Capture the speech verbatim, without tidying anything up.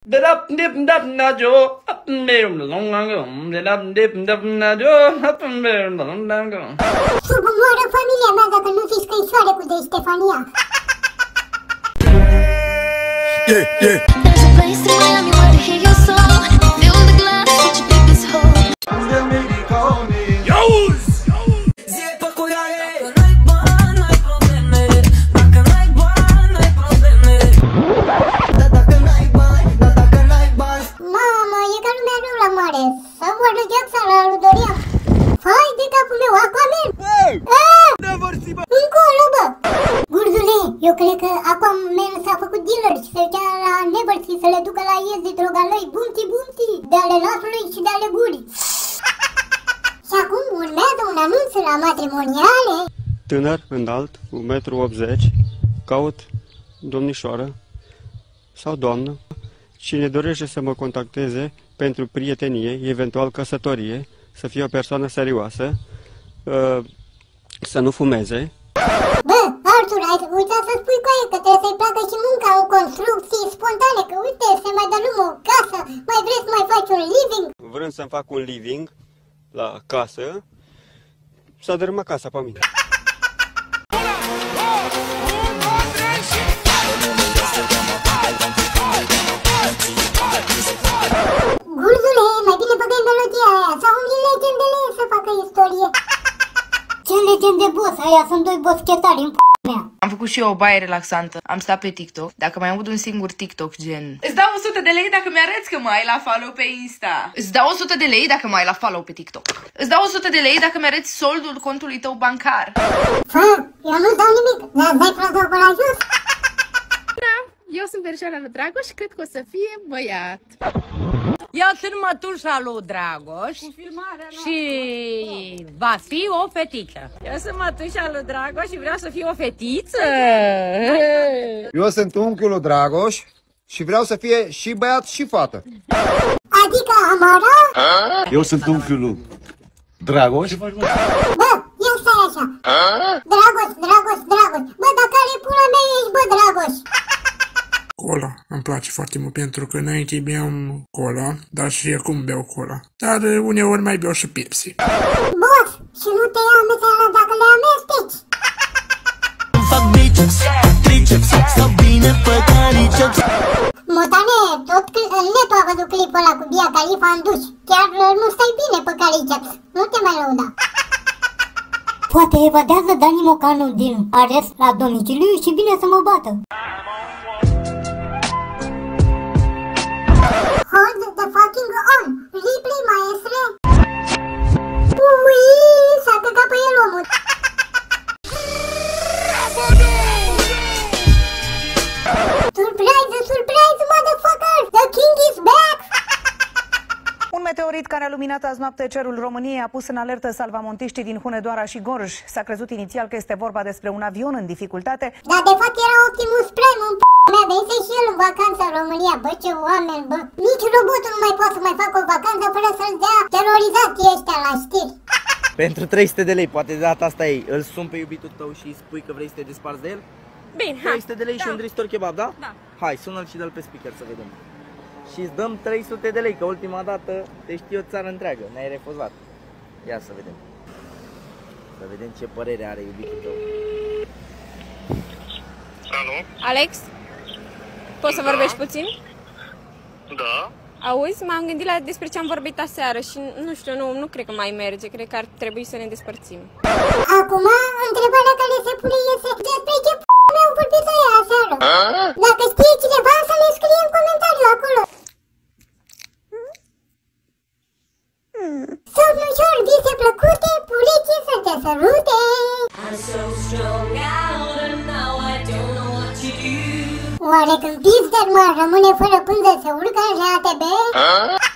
De la dip dap na jo, up and down the long long. De la dip dap na jo, up and down the long long. Să vă moară familia mea dacă nu fiți căișoare cu de Ștefania. Yeah, yeah. There's a place in Miami where to hear your song. Fill the glass, watch your deepest hole. Mamă, e ca lumea rău la mare. Să vorbă Jackson la Ludoria. Hai de capul meu, Aquaman! Încolo, bă! Gurzule, eu cred că Aquaman s-a făcut dealer și se ducea la Neversea să le ducă la ies de droga lui, bumti bumti, de ale nasului și de ale gurii. Și acum urmează un anunț la matrimoniale. Tânăr, înalt, un metru optzeci, caut domnișoară sau doamnă. Cine dorește să mă contacteze pentru prietenie, eventual căsătorie, să fie o persoană serioasă, să nu fumeze. Bă, Artur, ai uitat să spui cu aia că trebuie să-i placă și munca în construcții spontane, că uite, se mai dă lume o casă, mai vrei să mai faci un living? Vrând să-mi fac un living la casă, s-a dărâmat casa pe mine. Gurzule, mai bine băgai melodia aia, sau un legendele să facă istorie. Ce legende boss, aia sunt doi boschetari în p***a mea. Am făcut și eu o baie relaxantă. Am stat pe TikTok. Dacă mai aud un singur TikTok gen îți dau o sută de lei dacă mi-arăți că mă ai la follow pe Insta. Îți dau o sută de lei dacă mă ai la follow pe TikTok. Îți dau o sută de lei dacă mi-arăți soldul contului tău bancar. Fă, eu nu dau nimic, dar dai plădă pe la jos. Da, eu sunt versioana lui Dragoș și cred că o să fie băiat. Eu sunt mătușa lui Dragoș și va fi o fetiță. Eu sunt mătușa lui Dragoș și vreau să fiu o fetiță. Eu sunt unchiul lui Dragoș și vreau să fie și băiat și fată. Adică Amara? Eu sunt unchiul lui Dragoș. Bă, ia stai așa. Dragoș, Dragoș, Dragoș. Bă, dar care pula mea ești, bă, Dragoș? Cola, îmi place foarte mult pentru că înainte beam cola, dar și acum beau cola. Dar uneori mai beau și Pepsi. Boss, și nu te ia amețeala dacă le amesteci? Fac biceps, triceps, sau bine pe cariceps. Motane, tot netul a văzut clipul ăla cu Bia Khalifa în duș. Chiar nu stai bine pe cariceps. Nu te mai lăuda. Poate evadează Dani Mocanu din arest la domiciliu și vine să mă bată. Hold the fucking on! Replay, maestre! Ui, s-a căcat pe el omul! Surprise, surprise, motherfucker! The king is back! Un meteorit care a luminat azi noapte cerul României a pus în alertă salvamontiștii din Hunedoara și Gorj. S-a crezut inițial că este vorba despre un avion în dificultate. Dar de fapt era Optimus Prime în p***a mea, venise și el în vacanță în România. Bă, ce oameni, bă! Nici robotul nu mai poate să mai facă o vacanță fără să-l dea terorizații ăștia la știri. Pentru trei sute de lei, poate de data asta e, îl sun pe iubitul tău și îi spui că vrei să te desparți de el? Bine, hai. trei sute de lei da. Și un dristor kebab, da? Da. Hai, sună-l și dă-l pe speaker să vedem. Și îți dăm trei sute de lei, că ultima dată te știu o țară întreagă, ne-ai refuzat. Ia să vedem. Să vedem ce părere are iubitul tău. Alo? Alex? Poți să da. vorbești puțin? Da. Auzi, m-am gândit la despre ce am vorbit aseară și nu știu, nu, nu cred că mai merge, cred că ar trebui să ne despărțim. Acum, întrebarea care se pune este despre ce p***a mea au vorbit aia aseară. A? Dacă știe cineva să ne scrie în comentariu acolo. Hmm. Somnușor, vise plăcute, puricii să te sărute. Oare când Pizder mă rămâne fără pânză se urcă în J A T B?